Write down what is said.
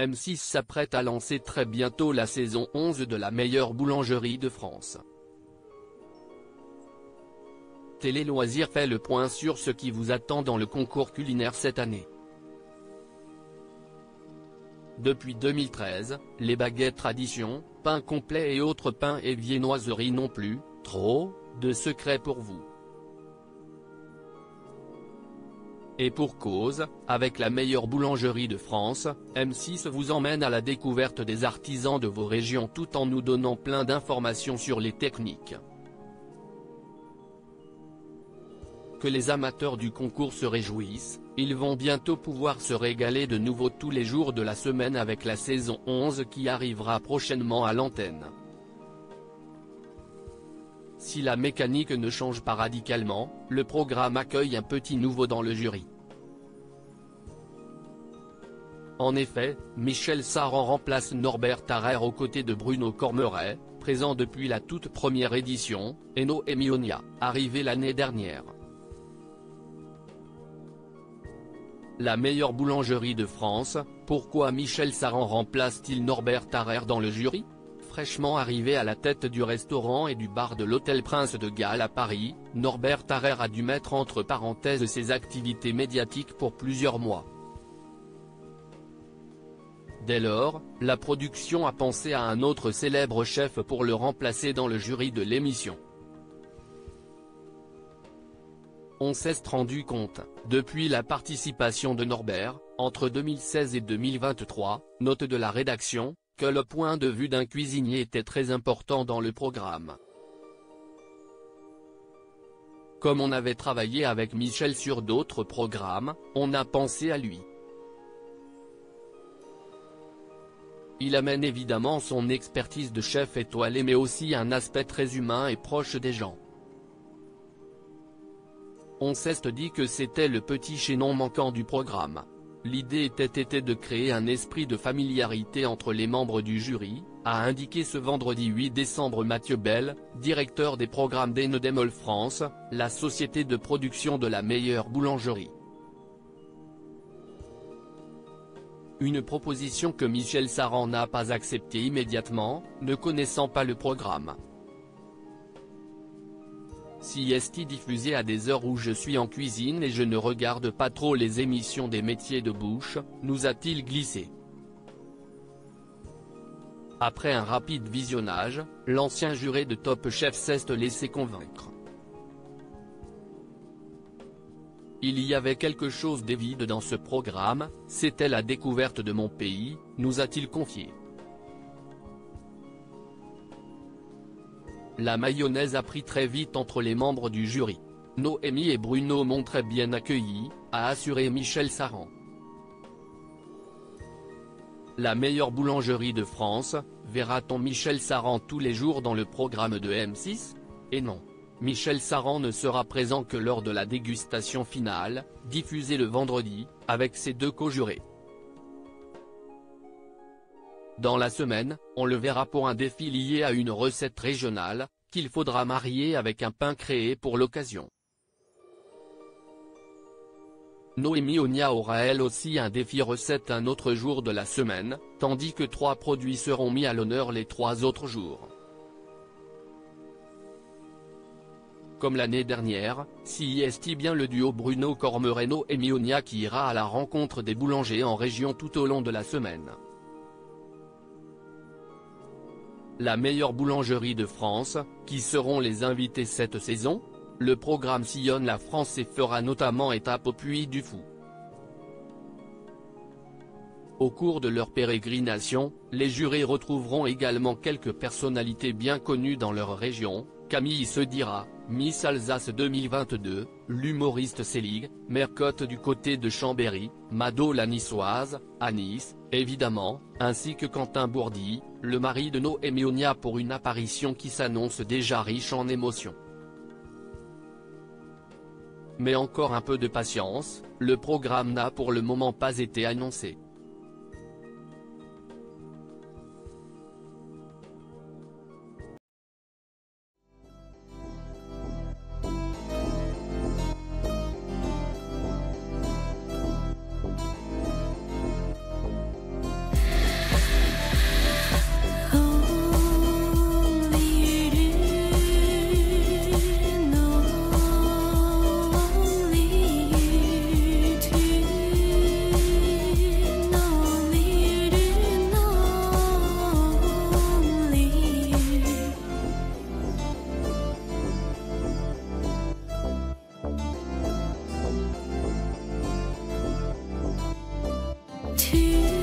M6 s'apprête à lancer très bientôt la saison 11 de la meilleure boulangerie de France. Télé Loisirs fait le point sur ce qui vous attend dans le concours culinaire cette année. Depuis 2013, les baguettes tradition, pain complet et autres pains et viennoiseries n'ont plus, trop, de secrets pour vous. Et pour cause, avec la meilleure boulangerie de France, M6 vous emmène à la découverte des artisans de vos régions tout en nous donnant plein d'informations sur les techniques. Que les amateurs du concours se réjouissent, ils vont bientôt pouvoir se régaler de nouveau tous les jours de la semaine avec la saison 11 qui arrivera prochainement à l'antenne. Si la mécanique ne change pas radicalement, le programme accueille un petit nouveau dans le jury. En effet, Michel Saran remplace Norbert Tarrer aux côtés de Bruno Cormeret, présent depuis la toute première édition, et Noémie Onia, arrivé l'année dernière. La meilleure boulangerie de France, pourquoi Michel Saran remplace-t-il Norbert Tarrer dans le jury ? Fraîchement arrivé à la tête du restaurant et du bar de l'Hôtel Prince de Galles à Paris, Norbert Tarrer a dû mettre entre parenthèses ses activités médiatiques pour plusieurs mois. Dès lors, la production a pensé à un autre célèbre chef pour le remplacer dans le jury de l'émission. On s'est rendu compte, depuis la participation de Norbert, entre 2016 et 2023, note de la rédaction, que le point de vue d'un cuisinier était très important dans le programme. Comme on avait travaillé avec Michel sur d'autres programmes, on a pensé à lui. Il amène évidemment son expertise de chef étoilé mais aussi un aspect très humain et proche des gens. On s'est dit que c'était le petit chaînon manquant du programme. L'idée était de créer un esprit de familiarité entre les membres du jury, a indiqué ce vendredi 8 décembre Mathieu Bell, directeur des programmes d'Enedemol France, la société de production de la meilleure boulangerie. Une proposition que Michel Saran n'a pas acceptée immédiatement, ne connaissant pas le programme. Si est diffusé à des heures où je suis en cuisine et je ne regarde pas trop les émissions des métiers de bouche, nous a-t-il glissé. Après un rapide visionnage, l'ancien juré de Top Chef s'est laissé convaincre. Il y avait quelque chose d'évident dans ce programme, c'était la découverte de mon pays, nous a-t-il confié. La mayonnaise a pris très vite entre les membres du jury. Noémie et Bruno m'ont très bien accueilli, a assuré Michel Saran. La meilleure boulangerie de France, verra-t-on Michel Saran tous les jours dans le programme de M6 ? Et non. Michel Saran ne sera présent que lors de la dégustation finale, diffusée le vendredi, avec ses deux co-jurés. Dans la semaine, on le verra pour un défi lié à une recette régionale, qu'il faudra marier avec un pain créé pour l'occasion. Noémie Onia aura elle aussi un défi recette un autre jour de la semaine, tandis que 3 produits seront mis à l'honneur les 3 autres jours. Comme l'année dernière, si est bien le duo Bruno Cormeret-Noémie Onia qui ira à la rencontre des boulangers en région tout au long de la semaine. La meilleure boulangerie de France, qui seront les invités cette saison ? Le programme sillonne la France et fera notamment étape au Puy du Fou. Au cours de leur pérégrination, les jurés retrouveront également quelques personnalités bien connues dans leur région, Camille Sedira, Miss Alsace 2022, l'humoriste Célig, Mercotte du côté de Chambéry, Mado la niçoise, à Nice, évidemment, ainsi que Quentin Bourdi, le mari de Noémie Onia pour une apparition qui s'annonce déjà riche en émotions. Mais encore un peu de patience, le programme n'a pour le moment pas été annoncé. qui